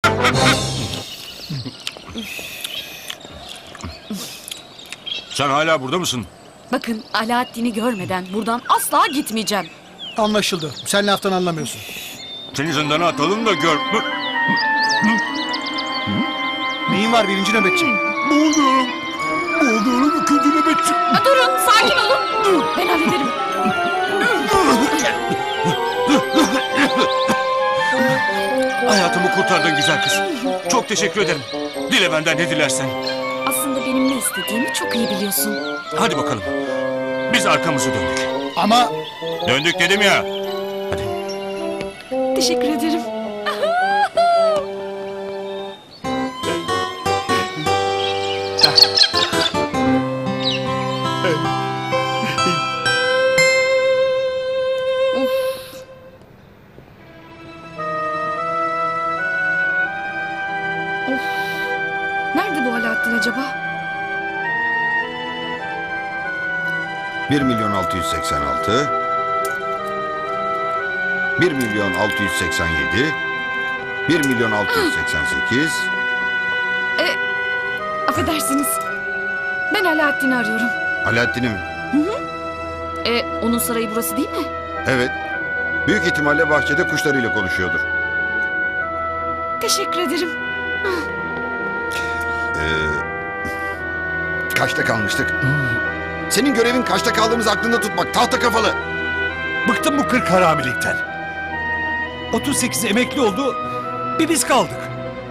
Sen hala burada mısın? Bakın, Alaaddin'i görmeden buradan asla gitmeyeceğim. Anlaşıldı. Sen laftan anlamıyorsun. Seni zindana atalım da gör. Neyin var birinci nöbetçi? Boğuluyorum. Boğuluyorum ikinci nöbetçi. Durun, sakin olun. Ben hallederim. Hayatımı kurtardın güzel kız. Çok teşekkür ederim. Dile benden ne dilersen. Aslında benim ne istediğimi çok iyi biliyorsun. Hadi bakalım. Biz arkamızı döndük. Ama Döndük dedim ya. Hadi. Teşekkür ederim. Nerede bu Alaaddin acaba? 1.686.000, 1.687.000, 1.688.000. Affedersiniz. Ben Alaaddin'i arıyorum. Alaaddin'i mi? Onun sarayı burası değil mi? Evet. Büyük ihtimalle bahçede kuşlarıyla konuşuyordur. Teşekkür ederim. Kaçta kalmıştık? Senin görevin kaçta kaldığımızı aklında tutmak. Tahta kafalı. Bıktım bu 40 haramilikten. 38 emekli oldu, bir biz kaldık.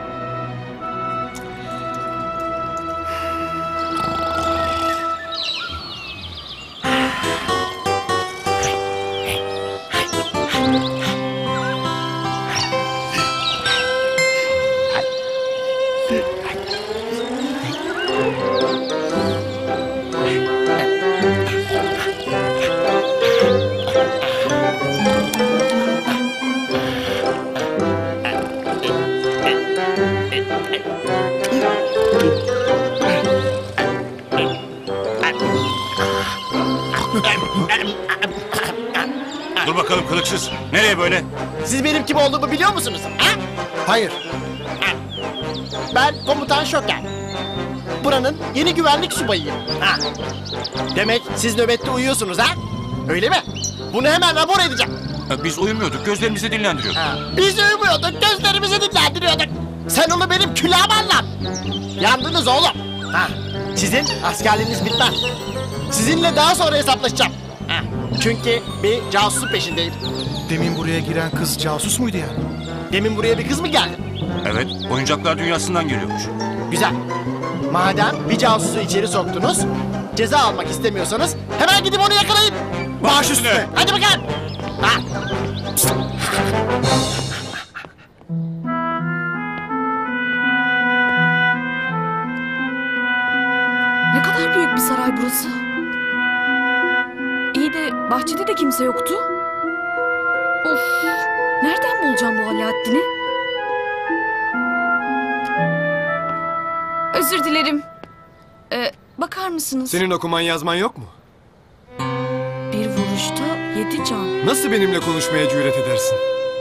Dur bakalım kılıksız. Nereye böyle? Siz benim kim olduğumu biliyor musunuz? Ha? hayır. Ben komutan Şoker. Buranın yeni güvenlik subayıyım. Ha. Demek siz nöbette uyuyorsunuz ha? Öyle mi? Bunu hemen rapor edeceğim. Biz uyumuyorduk. Gözlerimizi dinlendiriyoruz. Ha. Biz uyumuyorduk, gözlerimizi dinlendiriyorduk. Sen onu benim külahıma anlat. Yandınız oğlum. Ha. Sizin askerliğiniz bitmez. Sizinle daha sonra hesaplaşacağım. Ha. Çünkü bir casusun peşindeyim. Demin buraya giren kız casus muydu yani? Demin buraya bir kız mı geldi? Evet. Oyuncaklar dünyasından geliyormuş. Güzel. Madem bir casusu içeri soktunuz, ceza almak istemiyorsanız hemen gidip onu yakalayın. Baş üstüne. Hadi bakalım. Ha. Ne kadar büyük bir saray burası. İyi de bahçede de kimse yoktu. Of! Nereden bulacağım bu Alaaddin'i? Özür dilerim. Bakar mısınız? Senin okuman yazman yok mu? Bir vuruşta 7 can. Nasıl benimle konuşmaya cüret edersin?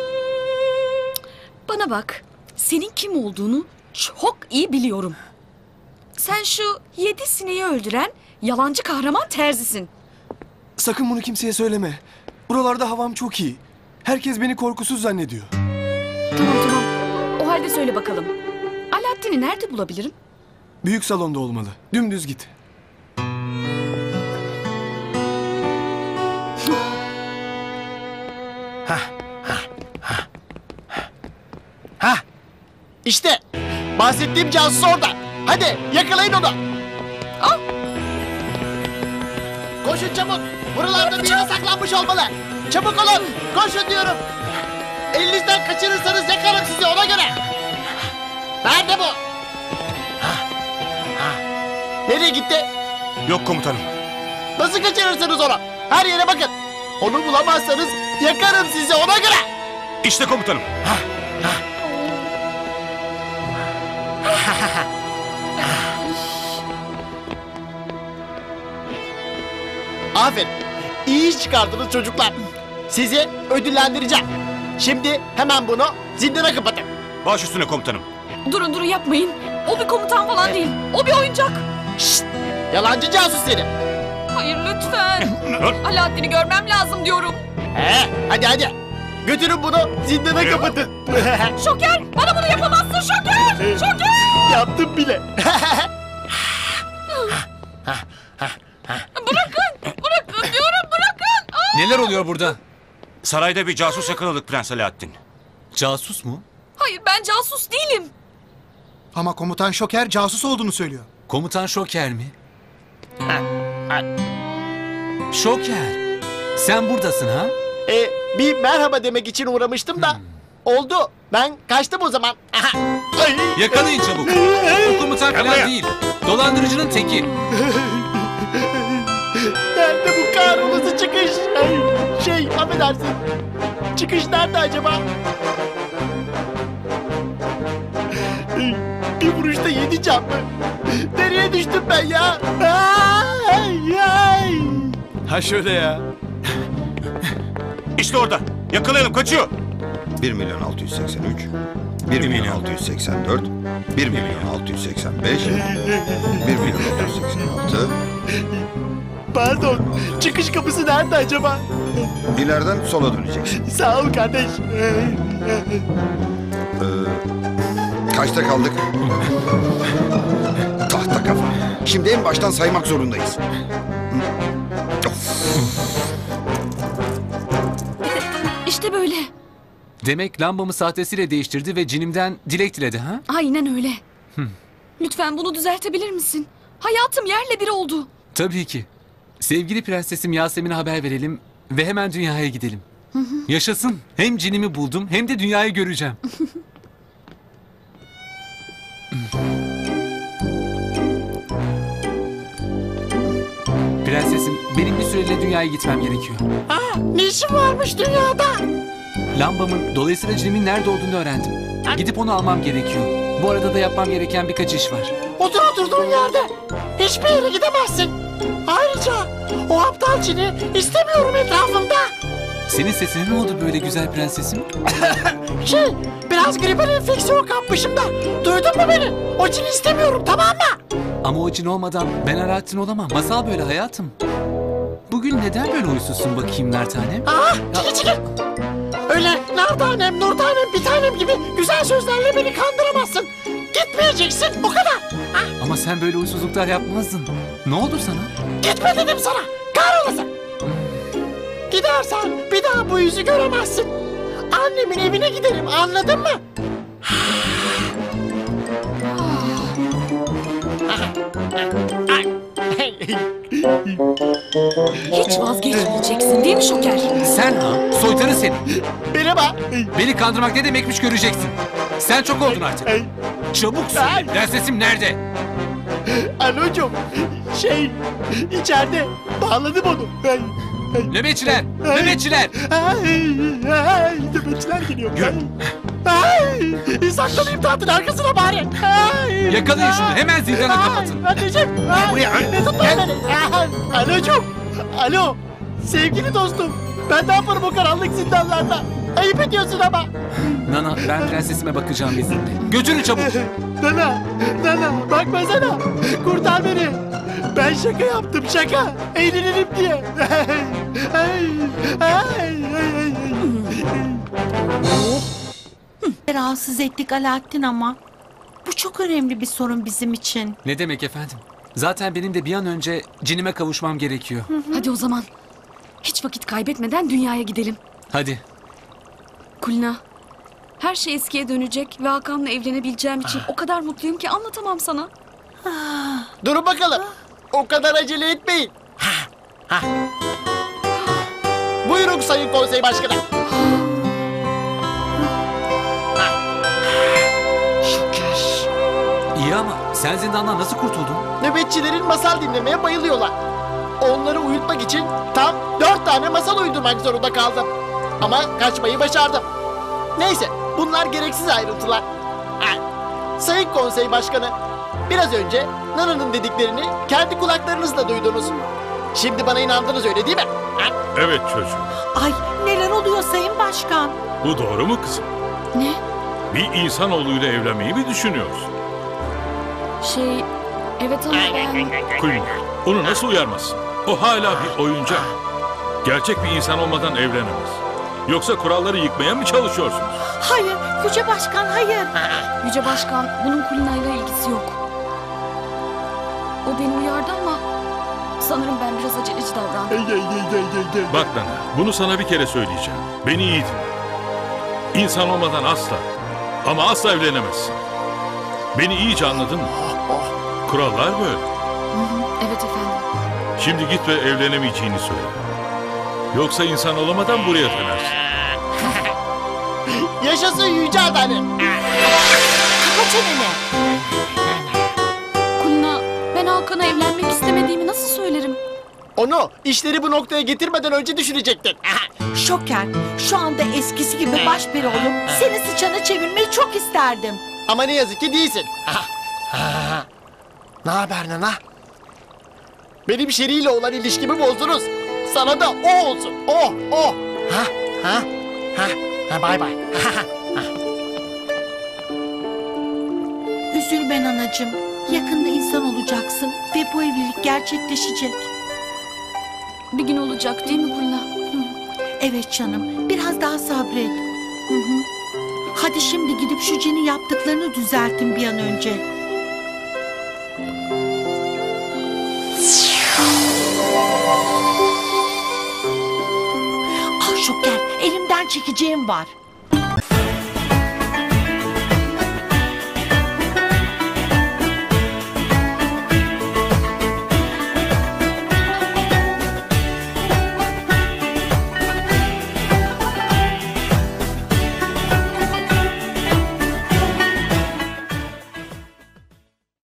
Bana bak. Senin kim olduğunu çok iyi biliyorum. Sen şu 7 sineği öldüren yalancı kahraman terzisin. Sakın bunu kimseye söyleme. Buralarda havam çok iyi. Herkes beni korkusuz zannediyor. Tamam. O halde söyle bakalım. Alaaddin'i nerede bulabilirim? Büyük salonda olmalı. Dümdüz git. İşte bahsettiğim casus orada. Hadi yakalayın onu. Ah! Koşun çabuk. Buralarda bir yere saklanmış olmalı. Çabuk olun. Koşun diyorum. Elinizden kaçırırsanız yakarım sizi ona göre. Nerede bu? Nereye gitti? Yok komutanım. Nasıl kaçırırsınız onu? Her yere bakın. Onu bulamazsanız yakarım sizi ona göre. İşte komutanım. Aferin. İyi iş çıkardınız çocuklar. Sizi ödüllendireceğim. Şimdi hemen bunu zindana kapatın. Baş üstüne komutanım. Durun yapmayın. O bir komutan falan değil. O bir oyuncak. Yalancı casus seni. Hayır lütfen. Alaaddin'i görmem lazım diyorum. Hadi. Götürün bunu zindana kapatın. Şoker bana bunu yapamazsın Şoker. Şoker. Yaptım bile. Bırakın diyorum bırakın. Aa! Neler oluyor burada? Sarayda bir casus yakaladık Prens Alaaddin. Casus mu? Hayır ben casus değilim. Ama komutan Şoker casus olduğunu söylüyor. Komutan Şoker mi? Şoker. Sen buradasın ha? Bir merhaba demek için uğramıştım da. Oldu. Ben kaçtım o zaman. Ay. Yakalayın çabuk. O komutan falan değil. Dolandırıcının teki. Nerede bu kahrolası çıkış? Affedersin. Çıkış nerede acaba? Bir vuruşta 7 can mı? Nereye düştüm ben ya? Ay. Ha şöyle ya. İşte orada. Yakalayalım kaçıyor. 1 milyon 683, 1 milyon 684, 1 milyon 685, 1 milyon 686. Pardon. Çıkış kapısı nerede acaba? İleriden sola döneceksin. Sağ ol kardeş. Kaçta kaldık? Tahta kafa. Şimdi en baştan saymak zorundayız. İşte böyle. Demek lambamı sahtesiyle değiştirdi ve cinimden dilek diledi ha? Aynen öyle. Lütfen bunu düzeltebilir misin? Hayatım yerle bir oldu. Tabii ki. Sevgili prensesim Yasemin'e haber verelim ve hemen dünyaya gidelim. Yaşasın. Hem cinimi buldum hem de dünyayı göreceğim. Prensesim, benim bir süreyle dünyaya gitmem gerekiyor. Ne işin varmış dünyada? Lambamın, dolayısıyla cinimin nerede olduğunu öğrendim. Gidip onu almam gerekiyor. Bu arada da yapmam gereken birkaç iş var. Otur oturduğun yerde. Hiçbir yere gidemezsin. Ayrıca o aptal cini istemiyorum etrafımda. Senin sesine ne oldu böyle güzel prensesim? Biraz gribal enfeksiyon kapmışım da. Duydun mu beni? O cini istemiyorum, tamam mı? Ama o cin olmadan ben Alaaddin olamam. Masal böyle hayatım. Bugün neden böyle huysuzsun bakayım nar tanem? Çekil. Öyle nar tanem, nur tanem, bir tanem gibi güzel sözlerle beni kandıramazsın. Gitmeyeceksin, o kadar. Ama sen böyle huysuzluklar yapmazdın. Ne oldu sana? Gitme dedim sana. Kahrolasın. Gidersen bir daha bu yüzü göremezsin. Annemin evine giderim, anladın mı? Hiç vazgeçmeyeceksin değil mi Şoker? Sen ha? Soytarı seni. Merhaba. Beni kandırmak ne demekmiş göreceksin. Sen çok oldun artık. Çabuk söyle. Prensesim nerede? Alocuğum, içeride. Bağladım onu. Nöbetçiler! Nöbetçiler! Nöbetçiler geliyor. Saklanayım tahtın arkasına bari. Yakalayın şunu, hemen zindana kapatın. Anneciğim. Ne tutma beni. Alocuğum. Alo. Sevgili dostum. Ben ne yaparım o karanlık zindanlarda? Ayıp ediyorsun ama. Nana, ben prensesime bakacağım izninle. Götürün çabuk. Nana bakmasana. Kurtar beni. Ben şaka yaptım şaka. Eğlenelim diye. Rahatsız ettik Alaaddin ama bu çok önemli bir sorun bizim için. Ne demek efendim? Zaten benim de bir an önce cinime kavuşmam gerekiyor. Hadi o zaman. Hiç vakit kaybetmeden dünyaya gidelim. Hadi. Kulina, her şey eskiye dönecek ve Hakan'la evlenebileceğim için o kadar mutluyum ki anlatamam sana. Durun bakalım. O kadar acele etmeyin. Buyurun Sayın Konsey Başkanı. İyi ama sen zindandan nasıl kurtuldun? Nöbetçilerin masal dinlemeye bayılıyorlar. Onları uyutmak için tam 4 tane masal uydurmak zorunda kaldım. Ama kaçmayı başardım. Neyse, bunlar gereksiz ayrıntılar. Sayın Konsey Başkanı, biraz önce Nana'nın dediklerini kendi kulaklarınızla duydunuz. Şimdi bana inandınız öyle değil mi? Evet çocuğum. Ay neler oluyor Sayın Başkan? Bu doğru mu kızım? Ne? Bir insanoğluyla evlenmeyi mi düşünüyorsun? Evet ama ben... Kulina, onu nasıl uyarmazsın? O hala bir oyuncak. Gerçek bir insan olmadan evlenemez. Yoksa kuralları yıkmaya mı çalışıyorsunuz? Hayır Yüce Başkan hayır. Yüce Başkan, bunun Kulina'yla ilgisi yok. O beni uyardı ama sanırım ben biraz aceleci davrandım. Bak Nana, bunu sana bir kere söyleyeceğim. Beni iyi dinle. İnsan olmadan asla ama asla evlenemezsin. Beni iyice anladın mı? Kurallar böyle. Evet efendim. Şimdi git ve evlenemeyeceğini söyle. Yoksa insan olamadan buraya dönersin. Yaşasın Yüce Adalet. Kapa çeneni. Kulina, ben Hakan'a evlenmek istemediğimi nasıl söylerim? Onu işleri bu noktaya getirmeden önce düşünecektin. Şoker şu anda eskisi gibi başperi olup seni sıçana çevirmeyi çok isterdim. Ama ne yazık ki değilsin. Ne haber Nana? Benim Şeri ile olan ilişkimi bozdunuz. Sana da o olsun. O. Bay bay. Üzülme anacığım. Yakında insan olacaksın ve bu evlilik gerçekleşecek. Bir gün olacak değil mi Kulina? Evet canım, biraz daha sabret. Hadi şimdi gidip şu Cin'in yaptıklarını düzeltin bir an önce. Ah Şoker, elimden çekeceğim var.